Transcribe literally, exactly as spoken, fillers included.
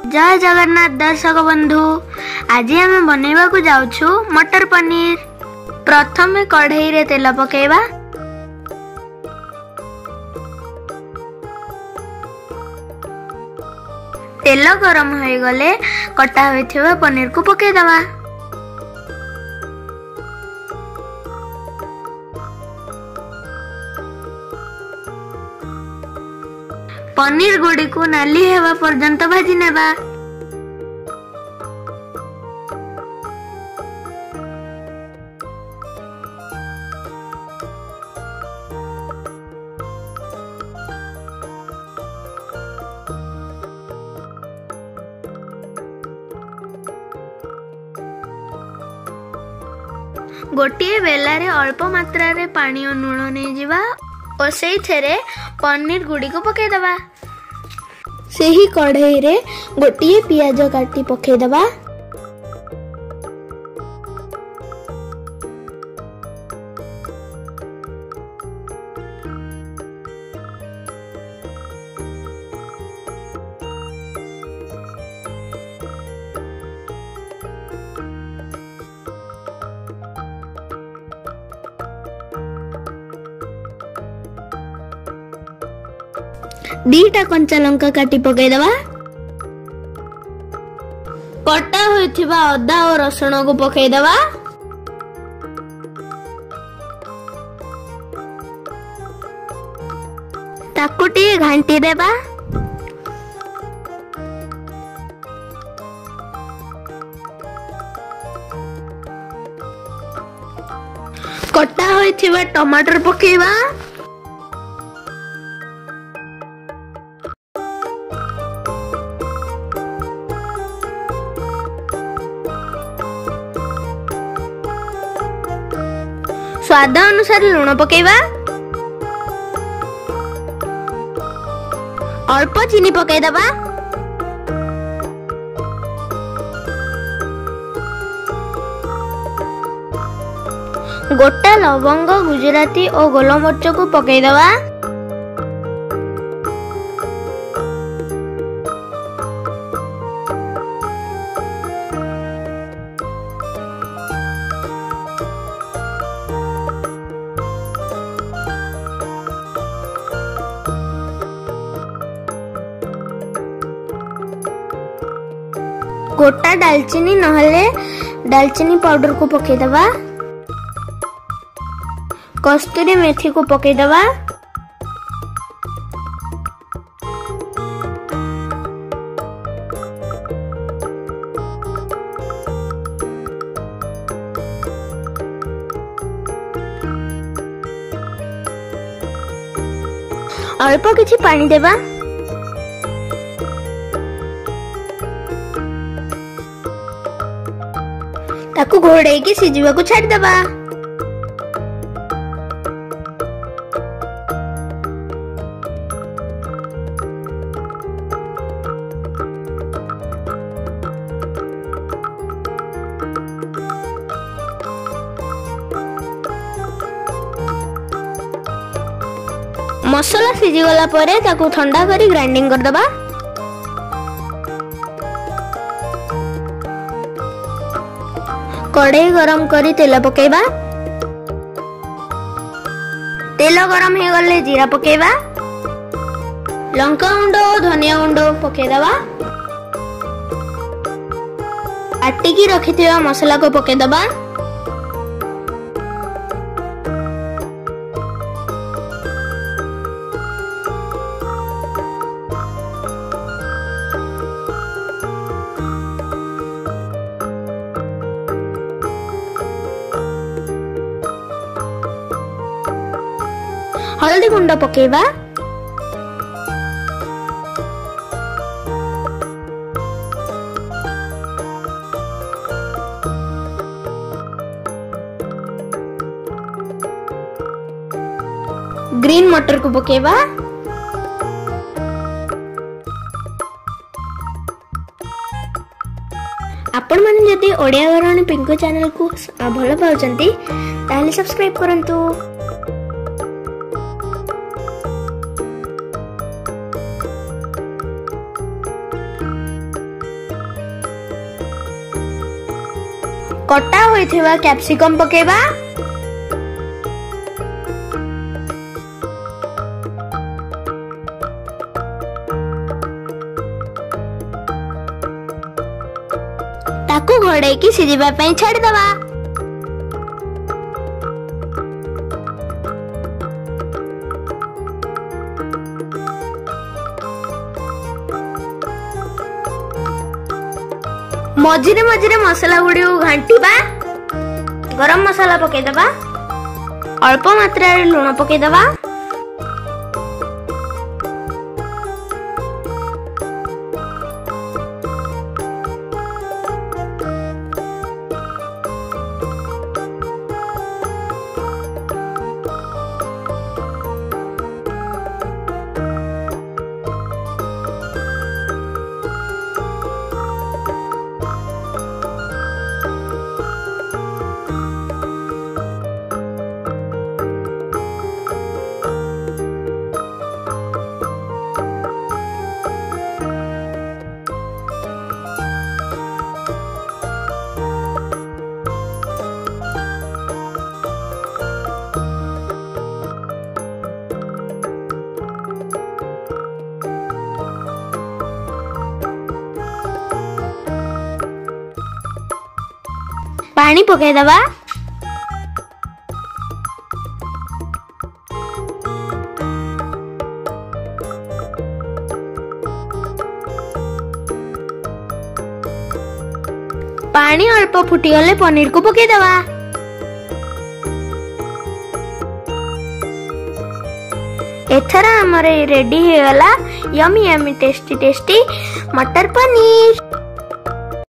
जय जगन्नाथ दर्शक बंधु। आज आम बनैबा को जाउछु मटर पनीर। प्रथम कढ़ई रे तेल पकेबा। तेल गरम हो गले कटा होइथिबा पनीर को पके दवा। पनीर गुडी को नाली हेबा पर्यंत भाजी नेबा। गोटे बेलारे अल्प मात्रा रे पानी और लुण नहीं जीवा और से थेरे पनीर गुडी को पके दबा। सेही कढ़ई रे गोटे पियाज काटी पके दबा। दीटा कंचा लंका काटी पके दबा। कटा होइथिबा अदा और रसुण को पके दबा। ताकू टी घांटी देबा। कटा होइथिबा टमाटर पकेबा। स्वाद अनुसार लुण पकेबा। अल्प चीनी पके दबा। गोटा लवंग गुजराती और गोलमरिच को पके दबा। गोटा दालचीनी नहले दालचीनी पाउडर को पके दबा। कस्तूरी मेथी को पके दबा। अल्प किछि पानी देबा। ताकू घोड़े की सिझिबा को छाड़ दबा। मसला सिझी गला परे ताकू ठंडा करी ग्राइंडिंग कर दबा। कढ़ई गरम करी तेल पकेबा। तेल गरम हो गले जीरा पकेबा। लंका गुंड और धनिया गुंड पके दबा। काटिकी रखिथिबा मसला को पके दबा। हल्दी गुंड पकेबा। ग्रीन मटर को पकेबा। आपण माने जदि ओडिया घराणी पिंको चैनल को भल पाउचंती ताले सब्सक्राइब करंतु। कटा होइथिबा कैप्सिकम पकेबा। ताकू घोड़े की सिझिबा पई छाड़ दबा। मझिरे मझिरे मसला गुड़ी घांटीबा। गरम मसाला पके दबा। अल्प मात्रा रे लूण पके दबा। पानी पके दबा। पानी अल्प फुटी गले पनीर को पके दबा। एथरा हमरे रेडी हे गला यमी यमी टेस्टी टेस्टी मटर पनीर।